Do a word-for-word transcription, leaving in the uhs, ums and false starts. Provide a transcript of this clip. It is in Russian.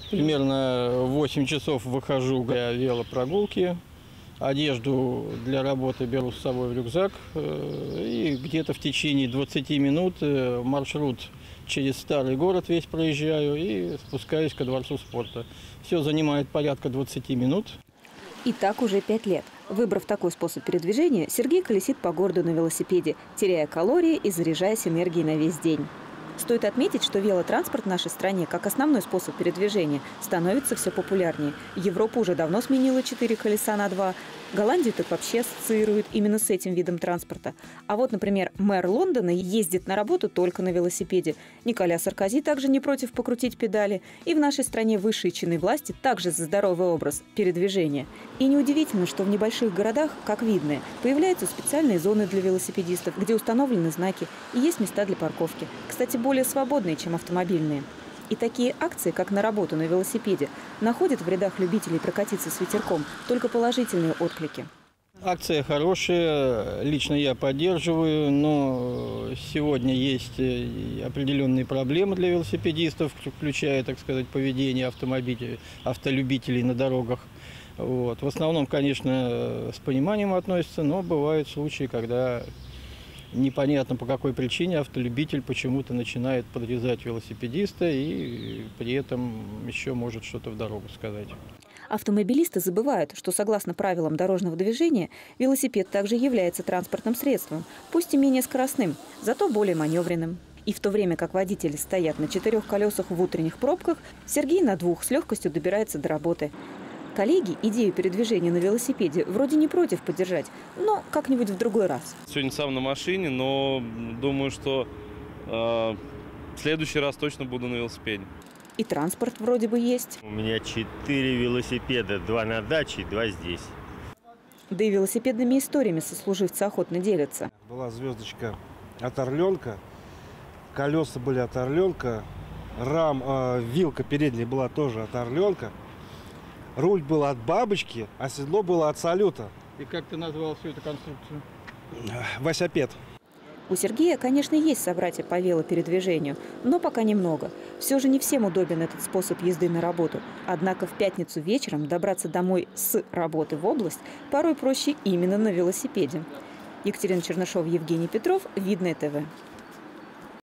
Примерно в восемь часов выхожу для велопрогулки. Одежду для работы беру с собой в рюкзак. И где-то в течение двадцати минут маршрут через старый город весь проезжаю и спускаюсь ко дворцу спорта. Все занимает порядка двадцати минут. И так уже пять лет. Выбрав такой способ передвижения, Сергей колесит по городу на велосипеде, теряя калории и заряжаясь энергией на весь день. Стоит отметить, что велотранспорт в нашей стране, как основной способ передвижения, становится все популярнее. Европа уже давно сменила четыре колеса на два. Голландию так вообще ассоциируют именно с этим видом транспорта. А вот, например, мэр Лондона ездит на работу только на велосипеде. Николя Саркози также не против покрутить педали. И в нашей стране высшие чины власти также за здоровый образ передвижения. И неудивительно, что в небольших городах, как видно, появляются специальные зоны для велосипедистов, где установлены знаки и есть места для парковки. Кстати, более свободные, чем автомобильные. И такие акции, как «На работу на велосипеде», находят в рядах любителей прокатиться с ветерком только положительные отклики. Акция хорошая, лично я поддерживаю, но сегодня есть определенные проблемы для велосипедистов, включая, так сказать, поведение автомобилей, автолюбителей на дорогах. Вот. В основном, конечно, с пониманием относятся, но бывают случаи, когда непонятно по какой причине автолюбитель почему-то начинает подрезать велосипедиста и при этом еще может что-то в дорогу сказать. Автомобилисты забывают, что согласно правилам дорожного движения велосипед также является транспортным средством, пусть и менее скоростным, зато более маневренным. И в то время как водители стоят на четырех колесах в утренних пробках, Сергей на двух с легкостью добирается до работы. Коллеги идею передвижения на велосипеде вроде не против поддержать, но как-нибудь в другой раз. Сегодня сам на машине, но думаю, что э, в следующий раз точно буду на велосипеде. И транспорт вроде бы есть. У меня четыре велосипеда, два на даче, два здесь. Да и велосипедными историями сослуживцы охотно делятся. Была звездочка от Орленка, колеса были от Орленка, рам, э, вилка передняя была тоже от Орленка. Руль был от бабочки, а седло было от салюта. И как ты назвал всю эту конструкцию? Васяпед. У Сергея, конечно, есть собратья по велопередвижению, но пока немного. Все же не всем удобен этот способ езды на работу. Однако в пятницу вечером добраться домой с работы в область порой проще именно на велосипеде. Екатерина Чернышова, Евгений Петров, Видное ТВ.